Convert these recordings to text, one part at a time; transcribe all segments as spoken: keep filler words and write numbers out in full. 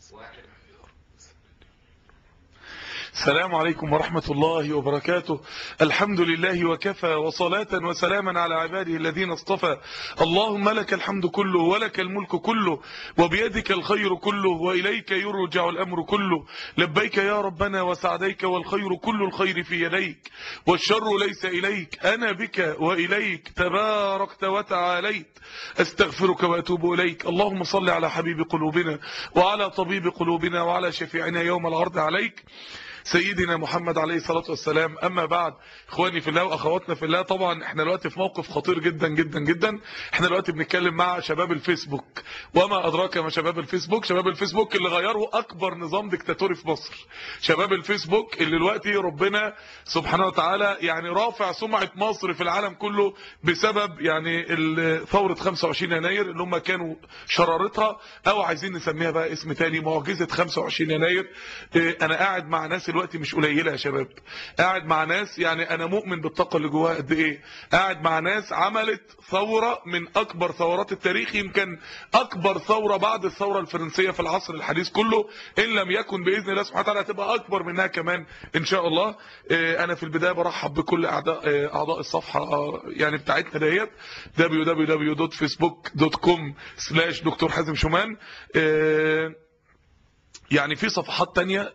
السلام عليكم ورحمة الله وبركاته. الحمد لله وكفى، وصلاة وسلاما على عباده الذين اصطفى. اللهم لك الحمد كله ولك الملك كله وبيدك الخير كله وإليك يرجع الأمر كله. لبيك يا ربنا وسعديك، والخير كل الخير في يديك والشر ليس إليك. أنا بك وإليك تباركت وتعاليت، أستغفرك وأتوب إليك. اللهم صل على حبيب قلوبنا وعلى طبيب قلوبنا وعلى شفيعنا يوم العرض عليك سيدنا محمد عليه الصلاة والسلام. أما بعد، إخواني في الله وأخواتنا في الله، طبعا احنا دلوقتي في موقف خطير جدا جدا جدا. احنا دلوقتي بنتكلم مع شباب الفيسبوك، وما أدراك ما شباب الفيسبوك. شباب الفيسبوك اللي غيروا أكبر نظام ديكتاتوري في مصر. شباب الفيسبوك اللي دلوقتي ربنا سبحانه وتعالى يعني رافع سمعة مصر في العالم كله بسبب يعني ثورة خمسة وعشرين يناير اللي هم كانوا شرارتها، أو عايزين نسميها بقى اسم تاني، معجزة خمسة وعشرين يناير. اه أنا قاعد مع ناس دلوقتي مش قليله يا شباب، قاعد مع ناس يعني انا مؤمن بالطاقه اللي جواها قد ايه. قاعد مع ناس عملت ثوره من اكبر ثورات التاريخ، يمكن اكبر ثوره بعد الثوره الفرنسيه في العصر الحديث كله، ان لم يكن باذن الله سبحانه وتعالى هتبقى اكبر منها كمان ان شاء الله. انا في البدايه برحب بكل اعضاء اعضاء الصفحه يعني بتاعتنا ديت دبليو دبليو دبليو دوت فيسبوك دوت كوم سلاش دكتور حازم شومان. يعني في صفحات تانية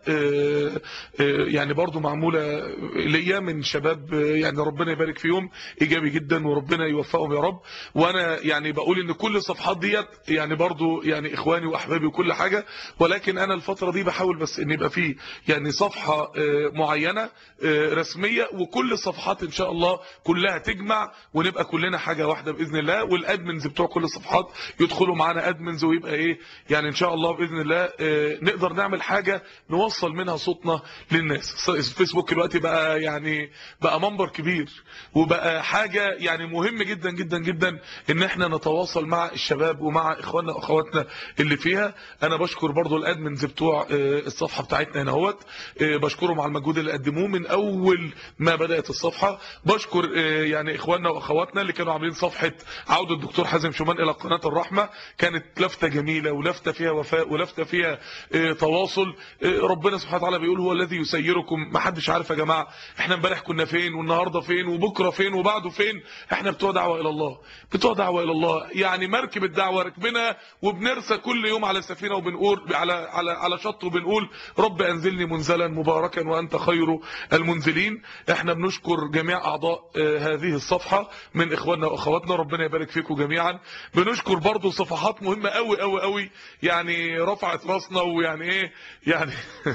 يعني برضو معمولة ليا من شباب يعني ربنا يبارك فيهم، ايجابي جدا وربنا يوفقهم يا رب. وانا يعني بقول ان كل الصفحات ديت يعني برضو يعني اخواني واحبابي وكل حاجة، ولكن انا الفترة دي بحاول بس ان يبقى فيه يعني صفحة معينة رسمية، وكل الصفحات ان شاء الله كلها تجمع ونبقى كلنا حاجة واحدة باذن الله. والادمنز بتوع كل الصفحات يدخلوا معانا ادمنز، ويبقى ايه يعني ان شاء الله باذن الله نقدر نعمل حاجة نوصل منها صوتنا للناس. الفيسبوك دلوقتي بقى يعني بقى منبر كبير، وبقى حاجة يعني مهم جدا جدا جدا ان احنا نتواصل مع الشباب ومع اخواننا واخواتنا اللي فيها. انا بشكر برضو الادمنز بتوع الصفحة بتاعتنا هنا اهوت، بشكرهم على المجهود اللي قدموه من اول ما بدأت الصفحة. بشكر يعني اخواننا واخواتنا اللي كانوا عاملين صفحة عودة الدكتور حازم شومان الى قناة الرحمة، كانت لفتة جميلة ولفتة فيها وفاء ولفتة فيها تواصل. ربنا سبحانه وتعالى بيقول هو الذي يسيركم. ما حدش عارف يا جماعه احنا امبارح كنا فين والنهارده فين وبكره فين وبعده فين. احنا بتوع دعوه الى الله، بتوع دعوه الى الله، يعني مركب الدعوه ركبنا وبنرسى كل يوم على سفينه وبنقول على على على شط وبنقول رب انزلني منزلا مباركا وانت خير المنزلين. احنا بنشكر جميع اعضاء هذه الصفحه من اخواننا واخواتنا، ربنا يبارك فيكم جميعا. بنشكر برضو صفحات مهمه قوي قوي قوي يعني رفعت راسنا ويعني ايه يعني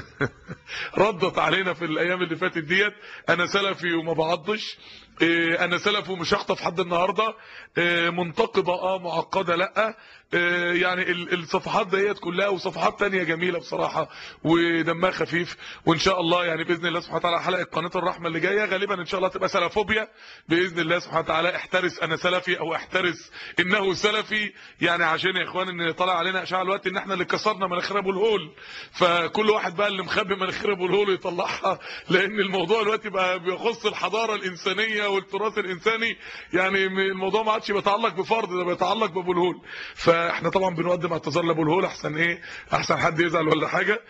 ردت علينا في الايام اللي فاتت ديت. انا سلفي وما بعضش، انا سلفي ومش هخطف حد النهارده، منتقبه اه معقده لا. يعني الصفحات ديت كلها وصفحات تانية جميلة بصراحة ودمها خفيف. وان شاء الله يعني باذن الله سبحانه وتعالى حلقة قناة الرحمة اللي جاية غالبا ان شاء الله تبقى سلفوبيا باذن الله سبحانه وتعالى. احترس انا سلفي او احترس انه سلفي، يعني عشان يا اخوان ان طلع علينا اشاعه الوقت ان احنا اللي كسرنا مناخير ابو الهول، فكل واحد بقى اللي مخبي مناخير ابو الهول يطلعها، لان الموضوع دلوقتي بقى بيخص الحضارة الانسانية والتراث الانساني. يعني الموضوع ما عادش بيتعلق بفرد، ده بيتعلق بابو الهول. فاحنا طبعا بنقدم اعتذار لابو الهول، احسن ايه احسن حد يزعل ولا حاجه.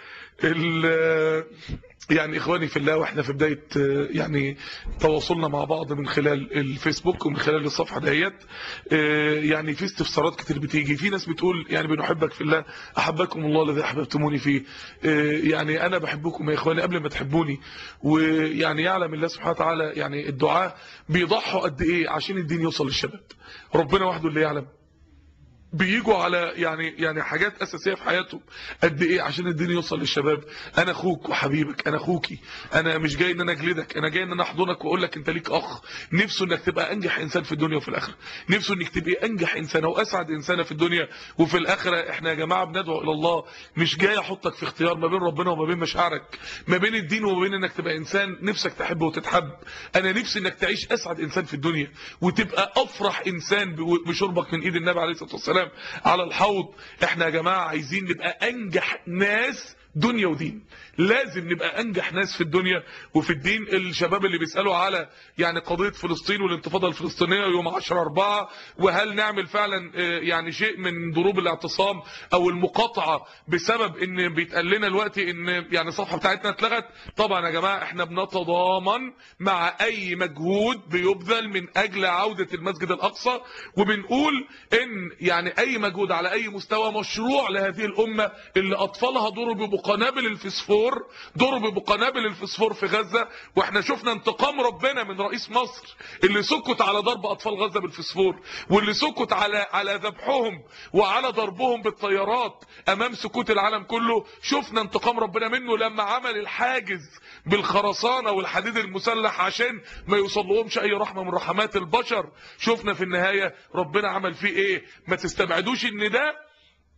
يعني اخواني في الله، واحنا في بدايه يعني تواصلنا مع بعض من خلال الفيسبوك ومن خلال الصفحه ديت، يعني في استفسارات كتير بتيجي. في ناس بتقول يعني بنحبك في الله، احبكم الله الذي احببتموني فيه. يعني انا بحبكم يا اخواني قبل ما تحبوني. ويعني يعلم الله سبحانه وتعالى يعني الدعاء بيضحوا قد ايه عشان الدين يوصل للشباب، ربنا وحده اللي يعلم. بيجوا على يعني يعني حاجات اساسيه في حياتهم قد ايه عشان الدين يوصل للشباب. انا اخوك وحبيبك، انا اخوكي، انا مش جاي ان انا اجلدك، انا جاي ان انا احضنك واقول لك انت ليك اخ نفسه انك تبقى انجح انسان في الدنيا وفي الاخره، نفسه انك تبقى انجح انسانه واسعد انسانه في الدنيا وفي الاخره. احنا يا جماعه بندعو الى الله، مش جاي احطك في اختيار ما بين ربنا وما بين مشاعرك، ما بين الدين وما بين انك تبقى انسان نفسك تحب وتتحب. انا نفسي انك تعيش اسعد انسان في الدنيا وتبقى افرح انسان بشربك من ايد النبي عليه الصلاه والسلام على الحوض. احنا يا جماعه عايزين نبقى انجح ناس دنيا ودين. لازم نبقى انجح ناس في الدنيا وفي الدين. الشباب اللي بيسالوا على يعني قضيه فلسطين والانتفاضه الفلسطينيه يوم عشرة أربعة، وهل نعمل فعلا يعني شيء من ضروب الاعتصام او المقاطعه بسبب ان بيتقال لنا دلوقتي ان يعني الصفحه بتاعتنا اتلغت. طبعا يا جماعه احنا بنتضامن مع اي مجهود بيبذل من اجل عوده المسجد الاقصى، وبنقول ان يعني اي مجهود على اي مستوى مشروع لهذه الامه اللي اطفالها ضربوا بقنابل الفسفور، ضربوا بقنابل الفسفور في غزه. واحنا شفنا انتقام ربنا من رئيس مصر اللي سكت على ضرب اطفال غزه بالفسفور، واللي سكت على على ذبحهم وعلى ضربهم بالطيارات امام سكوت العالم كله. شفنا انتقام ربنا منه لما عمل الحاجز بالخرسانه والحديد المسلح عشان ما يوصلهمش اي رحمه من رحمات البشر. شفنا في النهايه ربنا عمل فيه ايه. ما تستبعدوش ان ده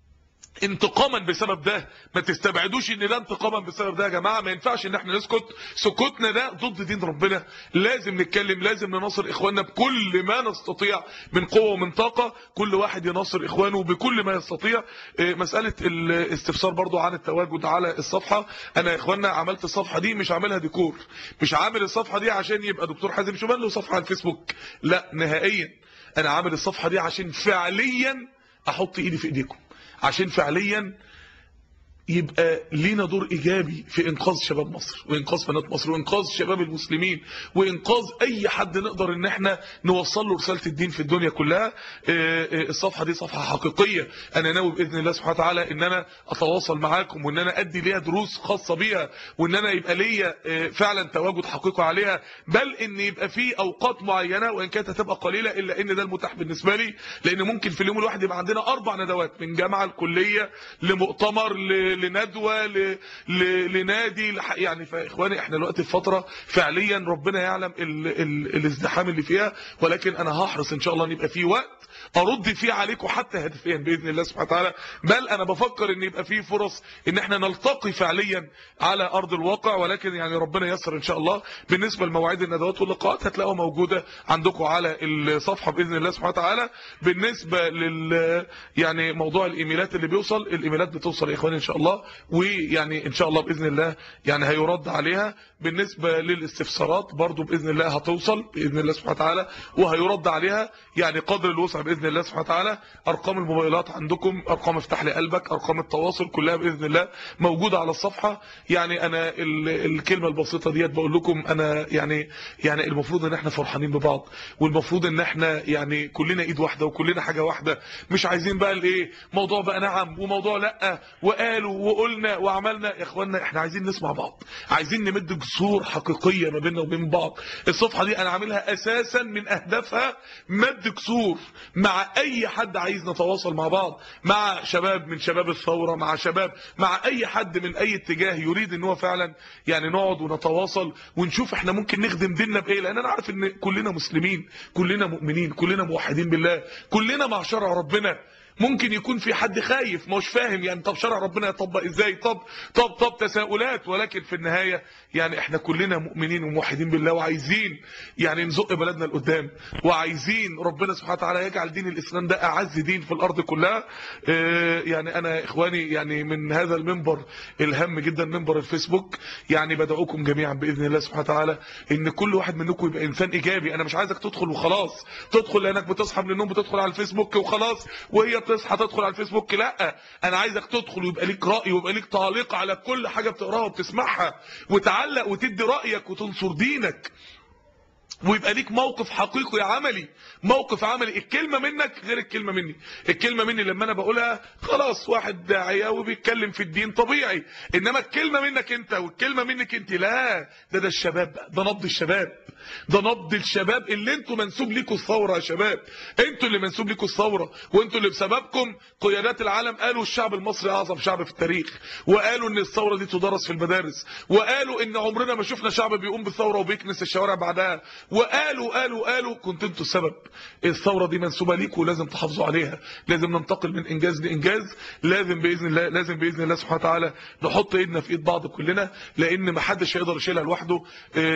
انتقاما بسبب ده، ما تستبعدوش ان ده انتقاما بسبب ده. يا جماعه ما ينفعش ان احنا نسكت. سكوتنا ده ضد دين ربنا. لازم نتكلم، لازم نناصر اخواننا بكل ما نستطيع من قوه ومن طاقه. كل واحد يناصر اخوانه بكل ما يستطيع. مساله الاستفسار برضو عن التواجد على الصفحه، انا يا اخواننا عملت الصفحه دي مش عاملها ديكور، مش عامل الصفحه دي عشان يبقى دكتور حازم شومان له صفحه على الفيسبوك، لا نهائيا. انا عامل الصفحه دي عشان فعليا احط ايدي في ايديكم، عشان فعليا يبقى لينا دور ايجابي في انقاذ شباب مصر وانقاذ بنات مصر وانقاذ شباب المسلمين وانقاذ اي حد نقدر ان احنا نوصل له رساله الدين في الدنيا كلها. الصفحه دي صفحه حقيقيه، انا ناوي باذن الله سبحانه وتعالى ان انا اتواصل معاكم وان انا ادي ليها دروس خاصه بيها، وان انا يبقى ليا فعلا تواجد حقيقي عليها، بل ان يبقى في اوقات معينه وان كانت هتبقى قليله الا ان ده المتاح بالنسبه لي، لان ممكن في اليوم الواحد يبقى عندنا اربع ندوات من جامعه الكليه لمؤتمر لندوه ل... ل... لنادي يعني. فاخواني احنا دلوقتي في فتره فعليا ربنا يعلم ال... ال... الازدحام اللي فيها، ولكن انا هحرص ان شاء الله ان يبقى في وقت ارد فيه عليكم حتى هدفيا باذن الله سبحانه وتعالى. بل انا بفكر ان يبقى في فرص ان احنا نلتقي فعليا على ارض الواقع، ولكن يعني ربنا ييسر ان شاء الله. بالنسبه لمواعيد الندوات واللقاءات هتلاقوها موجوده عندكم على الصفحه باذن الله سبحانه وتعالى. بالنسبه لل يعني موضوع الايميلات اللي بيوصل، الايميلات بتوصل يا اخواني ان شاء الله، ويعني ان شاء الله باذن الله يعني هيرد عليها. بالنسبه للاستفسارات برضو باذن الله هتوصل باذن الله سبحانه وتعالى وهيرد عليها يعني قدر الوسع باذن الله سبحانه وتعالى. ارقام الموبايلات عندكم، ارقام افتح لي قلبك، ارقام التواصل كلها باذن الله موجوده على الصفحه. يعني انا الكلمه البسيطه ديت بقول لكم انا يعني يعني المفروض ان احنا فرحانين ببعض، والمفروض ان احنا يعني كلنا ايد واحده وكلنا حاجه واحده. مش عايزين بقى الايه موضوع بقى نعم وموضوع لا وقالوا وقلنا وعملنا. يا اخوانا احنا عايزين نسمع بعض، عايزين نمد جسور حقيقيه ما بيننا وبين بعض. الصفحه دي انا عاملها اساسا من اهدافها مد جسور مع اي حد عايز نتواصل مع بعض، مع شباب من شباب الثوره، مع شباب مع اي حد من اي اتجاه يريد ان هو فعلا يعني نقعد ونتواصل ونشوف احنا ممكن نخدم ديننا بايه. لان انا عارف ان كلنا مسلمين، كلنا مؤمنين، كلنا موحدين بالله، كلنا مع شرع ربنا. ممكن يكون في حد خايف مش فاهم يعني طب شرع ربنا يطبق ازاي، طب طب طب تساؤلات، ولكن في النهايه يعني احنا كلنا مؤمنين وموحدين بالله وعايزين يعني نزق بلدنا لقدام، وعايزين ربنا سبحانه وتعالى يجعل دين الاسلام ده اعز دين في الارض كلها. اه يعني انا اخواني يعني من هذا المنبر الهام جدا منبر الفيسبوك يعني بدعوكم جميعا باذن الله سبحانه وتعالى ان كل واحد منكم يبقى انسان ايجابي. انا مش عايزك تدخل وخلاص، تدخل لانك بتصحى من النوم بتدخل على الفيسبوك وخلاص، وهي تصحى تدخل على الفيسبوك. لا، انا عايزك تدخل ويبقى ليك راي ويبقى ليك تعليق على كل حاجه بتقراها وبتسمعها، وتعلق وتدي رايك وتنصر دينك، ويبقى ليك موقف حقيقي عملي، موقف عملي. الكلمه منك غير الكلمه مني. الكلمه مني لما انا بقولها خلاص واحد داعيه وبيتكلم في الدين طبيعي، انما الكلمه منك انت والكلمه منك انت لا، ده ده الشباب بقى، ده نبض الشباب، ده نبض الشباب اللي انتوا منسوب ليكوا الثوره يا شباب، انتوا اللي منسوب ليكوا الثوره، وانتوا اللي بسببكم قيادات العالم قالوا الشعب المصري اعظم شعب في التاريخ، وقالوا ان الثوره دي تدرس في المدارس، وقالوا ان عمرنا ما شفنا شعب بيقوم بالثوره وبيكنس الشوارع بعدها، وقالوا قالوا قالوا كنت انتوا السبب. الثوره دي منسوبه ليكم ولازم تحافظوا عليها، لازم ننتقل من انجاز لانجاز، لازم باذن الله لازم باذن الله سبحانه وتعالى نحط ايدنا في ايد بعض كلنا، لان ما حدش هيقدر يشيلها لوحده.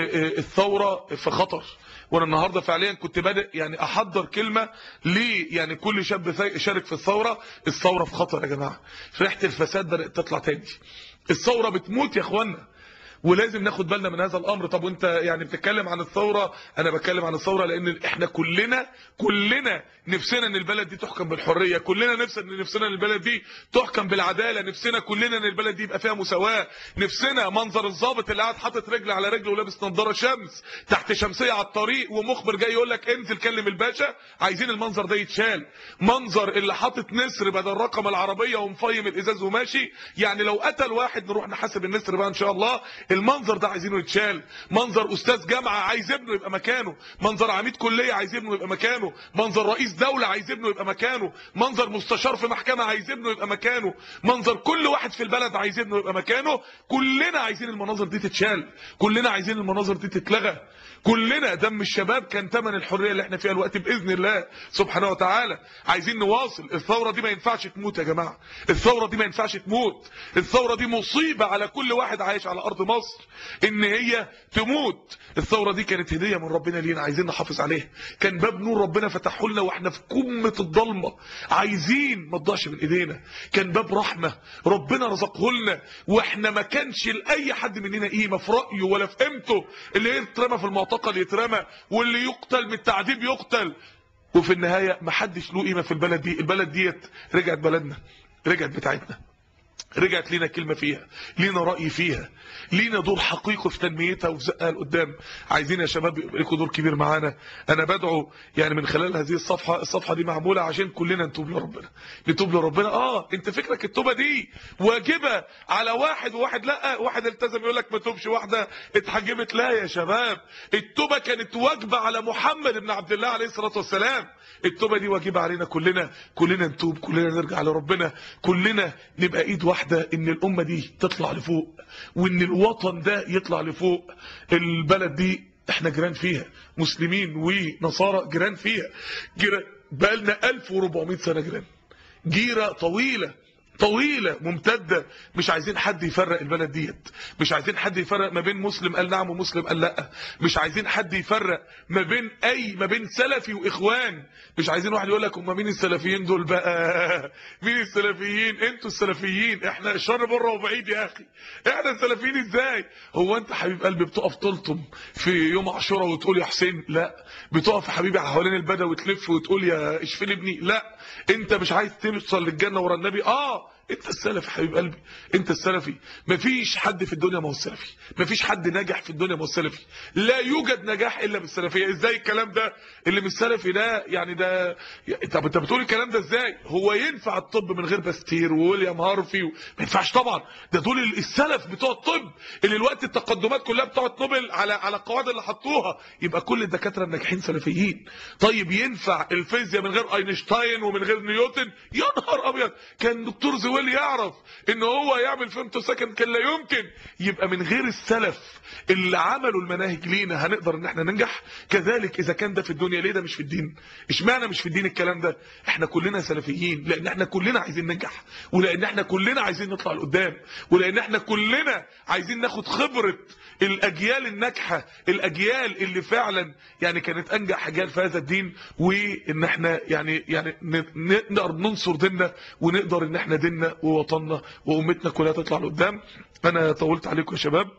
الثوره في خطر، وانا النهارده فعليا كنت بادئ يعني احضر كلمه ليه يعني كل شاب شارك في الثوره. الثوره في خطر يا جماعه، ريحه الفساد بدات تطلع تاني، الثوره بتموت يا اخوانا، ولازم ناخد بالنا من هذا الامر. طب وانت يعني بتتكلم عن الثوره، انا بتكلم عن الثوره لان احنا كلنا كلنا نفسنا ان البلد دي تحكم بالحريه، كلنا نفسنا نفسنا ان البلد دي تحكم بالعداله، نفسنا كلنا ان البلد دي يبقى فيها مساواه، نفسنا منظر الضابط اللي قاعد حاطط رجل على رجل ولابس نظاره شمس تحت شمسيه على الطريق ومخبر جاي يقول لك انزل كلم الباشا، عايزين المنظر ده يتشال. منظر اللي حاطط نسر بدل رقم العربيه ومفيم الازاز وماشي، يعني لو قتل واحد نروح نحاسب النسر بقى ان شاء الله. المنظر ده عايزينه يتشال. منظر استاذ جامعه عايز ابنه يبقى مكانه، منظر عميد كليه عايز ابنه يبقى مكانه، منظر رئيس دوله عايز ابنه يبقى مكانه، منظر مستشار في محكمه عايز ابنه يبقى مكانه، منظر كل واحد في البلد عايز ابنه يبقى مكانه. كلنا عايزين المناظر دي تتشال، كلنا عايزين المناظر دي تتلغى، كلنا دم الشباب كان ثمن الحريه اللي احنا فيها الوقت باذن الله سبحانه وتعالى. عايزين نواصل. الثوره دي ما ينفعش تموت يا جماعه، الثوره دي ما ينفعش تموت، الثوره دي مصيبه على كل واحد عايش على ارض مصر ان هي تموت. الثوره دي كانت هديه من ربنا لينا، عايزين نحافظ عليها، كان باب نور ربنا فتحه لنا واحنا في قمه الضلمه، عايزين ما تضيعش من ايدينا، كان باب رحمه ربنا رزقه لنا واحنا ما كانش لاي حد مننا قيمه في رايه ولا في قيمته. اللي يترمى في المعتقل يترمى، واللي يقتل من التعذيب يقتل، وفي النهايه ما حدش له قيمه في البلد دي. البلد ديت رجعت بلدنا، رجعت بتاعتنا، رجعت لينا كلمة فيها، لينا رأي فيها، لينا دور حقيقي في تنميتها وفي زقها لقدام. عايزين يا شباب يبقى لكم دور كبير معانا. انا بدعو يعني من خلال هذه الصفحة، الصفحة دي معمولة عشان كلنا نتوب لربنا، نتوب لربنا. اه انت فكرك التوبة دي واجبة على واحد وواحد لا، واحد التزم يقول لك ما توبش، واحدة اتحجبت، لا يا شباب، التوبة كانت واجبة على محمد بن عبد الله عليه الصلاة والسلام. التوبة دي واجبة علينا كلنا، كلنا نتوب، كلنا نرجع لربنا، كلنا نبقى ايد واحدة ان الامة دي تطلع لفوق، وان الوطن ده يطلع لفوق. البلد دي احنا جيران فيها، مسلمين ونصارى جيران فيها، جيران بقالنا ألف وأربعمائة سنة جيران، جيرة طويلة طويلة ممتدة. مش عايزين حد يفرق البلد ديت، مش عايزين حد يفرق ما بين مسلم قال نعم ومسلم قال لا، مش عايزين حد يفرق ما بين اي ما بين سلفي واخوان، مش عايزين واحد يقول لك هم مين السلفيين دول بقى، مين السلفيين؟ انتوا السلفيين، احنا الشر بره وبعيد يا اخي، احنا السلفيين ازاي؟ هو انت حبيب قلبي بتقف تلطم في يوم عاشوراء وتقول يا حسين؟ لا. بتقف يا حبيبي حوالين البدوي وتلف وتقول يا اشفين ابني؟ لا. انت مش عايز توصل للجنه ورا النبي؟ اه انت السلفي حبيب قلبي، انت السلفي. مفيش حد في الدنيا ما هو السلفي، مفيش حد ناجح في الدنيا ما هو السلفي، لا يوجد نجاح الا بالسلفيه. ازاي الكلام ده؟ اللي مش سلفي ده يعني ده، طب انت بتقول الكلام ده ازاي؟ هو ينفع الطب من غير باستير وويليام هارفي و... ما ينفعش طبعا، ده دول السلف بتوع الطب اللي الوقت التقدمات كلها بتوع نوبل على على القواعد اللي حطوها، يبقى كل الدكاتره الناجحين سلفيين. طيب ينفع الفيزياء من غير اينشتاين ومن غير نيوتن؟ يا نهار ابيض، كان دكتور زويل اللي يعرف ان هو يعمل فيمتو سكند كان لا يمكن. يبقى من غير السلف اللي عملوا المناهج لينا هنقدر ان احنا ننجح. كذلك اذا كان ده في الدنيا ليه ده مش في الدين؟ اشمعنى مش في الدين الكلام ده؟ احنا كلنا سلفيين لان احنا كلنا عايزين ننجح، ولان احنا كلنا عايزين نطلع لقدام، ولان احنا كلنا عايزين ناخد خبرة الاجيال الناجحة، الاجيال اللي فعلا يعني كانت انجح اجيال في هذا الدين، وان احنا يعني يعني نقدر ننصر ديننا، ونقدر ان احنا ديننا ووطننا وامتنا كلها تطلع لقدام. انا طولت عليكم يا شباب،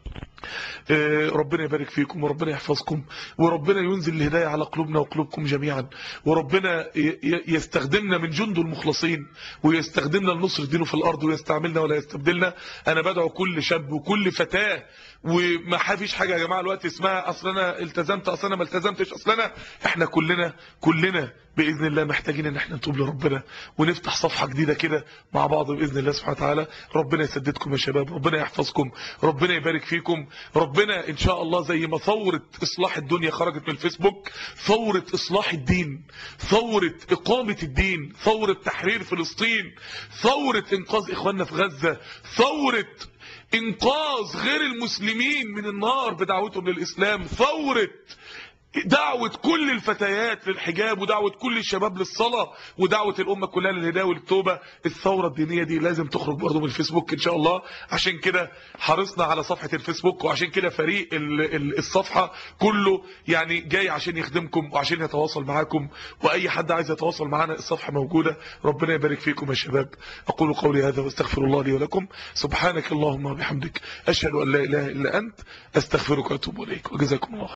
ربنا يبارك فيكم وربنا يحفظكم، وربنا ينزل الهداية على قلوبنا وقلوبكم جميعا، وربنا يستخدمنا من جنده المخلصين، ويستخدمنا لنصر دينه في الارض، ويستعملنا ولا يستبدلنا. انا بدعو كل شاب وكل فتاة، وما فيش حاجه يا جماعه الوقت اسمها اصل انا التزمت اصل انا ما التزمتش اصل انا، احنا كلنا كلنا باذن الله محتاجين ان احنا نتوب لربنا ونفتح صفحه جديده كده مع بعض باذن الله سبحانه وتعالى. ربنا يسددكم يا شباب، ربنا يحفظكم، ربنا يبارك فيكم. ربنا ان شاء الله زي ما ثورة اصلاح الدنيا خرجت من الفيسبوك، ثورة اصلاح الدين، ثورة اقامة الدين، ثورة تحرير فلسطين، ثورة انقاذ اخواننا في غزة، ثورة انقاذ غير المسلمين من النار بدعوتهم للاسلام، ثورة دعوة كل الفتيات للحجاب، ودعوة كل الشباب للصلاة، ودعوة الأمة كلها للهداية والتوبة. الثورة الدينية دي لازم تخرج برضه من الفيسبوك إن شاء الله. عشان كده حرصنا على صفحة الفيسبوك، وعشان كده فريق الصفحة كله يعني جاي عشان يخدمكم وعشان يتواصل معاكم، وأي حد عايز يتواصل معانا الصفحة موجودة. ربنا يبارك فيكم يا شباب. أقول قولي هذا واستغفر الله لي ولكم. سبحانك اللهم وبحمدك، أشهد أن لا إله إلا أنت، أستغفرك وأتوب إليك، وجزاكم الله.